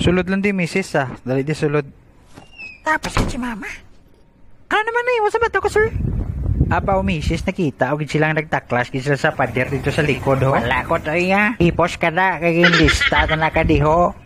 Sulod lang di misis dali di sulod. Tapos yun si mama. Ano naman na yun? Sa bato ko, sir? Aba o misis nakita o silang nagtaklas sila sa pader dito sa likod ho. Wala ko tayo. Ipos ka na kaging lista na nakadiho.